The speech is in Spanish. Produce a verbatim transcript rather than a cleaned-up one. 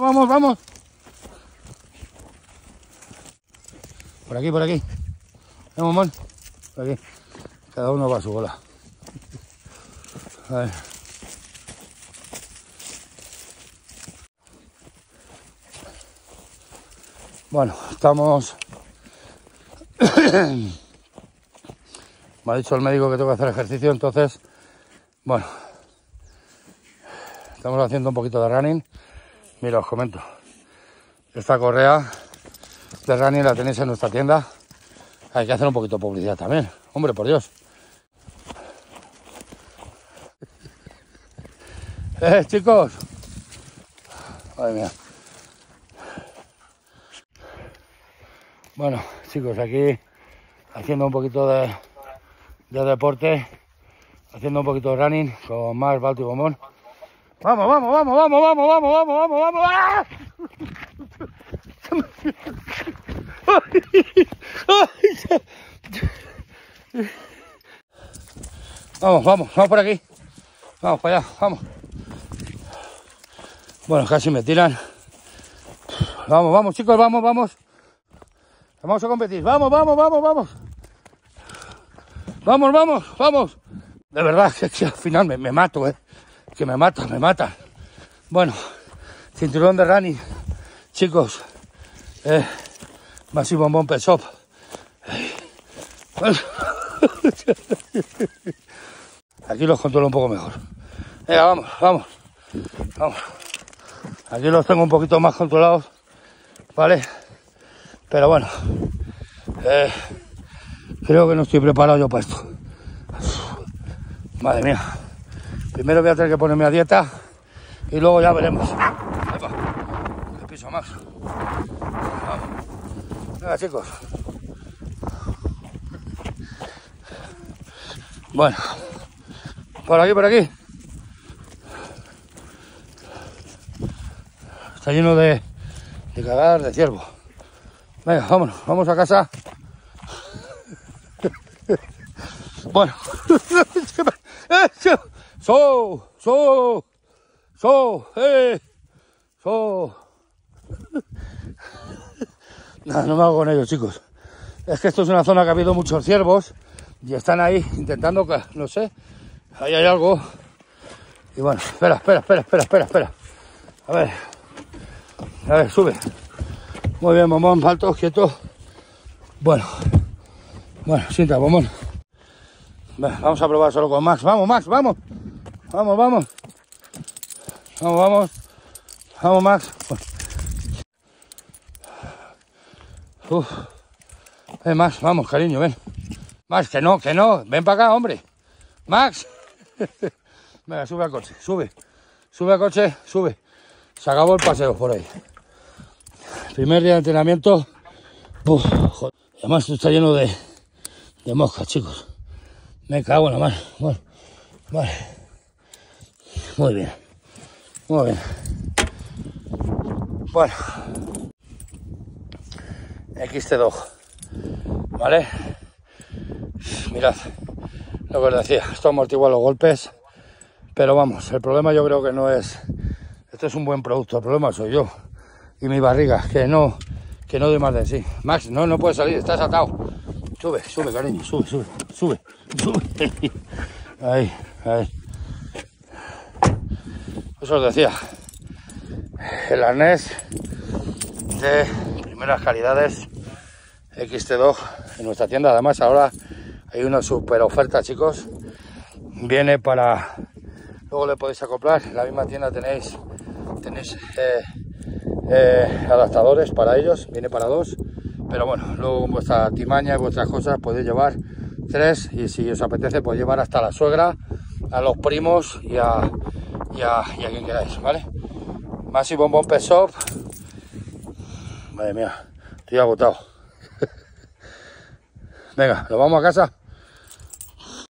vamos, vamos. Por aquí, por aquí. Vamos, mon. Por aquí. Cada uno va a su bola. A ver. Bueno, estamos... Me ha dicho el médico que tengo que hacer ejercicio, entonces... Bueno... Estamos haciendo un poquito de running. Mira, os comento. Esta correa de running la tenéis en nuestra tienda. Hay que hacer un poquito de publicidad también. Hombre, por Dios. Eh, chicos. Madre mía. Bueno, chicos, aquí haciendo un poquito de, de deporte, haciendo un poquito de running con más Balto y Bombón. Vamos, vamos, vamos, vamos, vamos, vamos, vamos, vamos, vamos. ¡Ah! Vamos, vamos, vamos por aquí. Vamos para allá, vamos. Bueno, casi me tiran. Vamos, vamos, chicos, vamos, vamos. Vamos a competir. Vamos, vamos, vamos, vamos. Vamos, vamos, vamos. De verdad, que, que al final me, me mato, eh. Que me mata, me mata. Bueno, cinturón de running, chicos. Eh, Maxi Bombón Pet Shop. Aquí los controlo un poco mejor. Venga, vamos, vamos, vamos. Aquí los tengo un poquito más controlados, ¿vale? Pero bueno, eh, creo que no estoy preparado yo para esto. Madre mía. Primero voy a tener que ponerme a dieta y luego ya veremos. Epa, qué piso más. Vamos. Venga, chicos. Bueno, por aquí, por aquí. Está lleno de, de cagar de ciervo. Venga, vámonos, vamos a casa. Bueno. So, so, so, eh, so. No, no me hago con ellos, chicos. Es que esto es una zona que ha habido muchos ciervos y están ahí intentando, no sé, ahí hay algo. Y bueno, espera, espera, espera, espera, espera, espera. A ver, a ver, sube. Muy bien, Bombón, alto, quieto. Bueno, bueno, sienta, Bombón. Vamos a probar solo con Max. Vamos, Max, vamos. Vamos, vamos. Vamos, vamos. Vamos, Max. Uf. Ven, Max, vamos, cariño, ven. Max, que no, que no. Ven para acá, hombre. Max. Venga, sube al coche, sube. Sube al coche, sube. Se acabó el paseo por ahí. Primer día de entrenamiento. Uf, joder. Además, esto está lleno de, de moscas, chicos. Me cago en la mano. Bueno, vale. Muy bien. Muy bien. Bueno. X T Dog. ¿Vale? Mirad. Lo que os decía. Esto amortigua los golpes. Pero vamos, el problema yo creo que no es... Esto es un buen producto. El problema soy yo. Y mi barriga. Que no... Que no doy más de sí. Max, no, no puedes salir. Estás atado. Sube, sube, cariño. Sube, sube, sube. Sube. Ahí, ahí. Eso os decía. El arnés de primeras calidades X T Dog en nuestra tienda. Además ahora hay una super oferta, chicos. Viene para... Luego le podéis acoplar. En la misma tienda tenéis, tenéis eh, eh, adaptadores para ellos. Viene para dos. Pero bueno, luego con vuestra timaña y vuestras cosas podéis llevar tres. Y si os apetece podéis llevar hasta la suegra, a los primos y a, y a, y a quien queráis, ¿vale? Maxi Bombón Pet Shop. Madre mía, estoy agotado. Venga, ¿nos vamos a casa?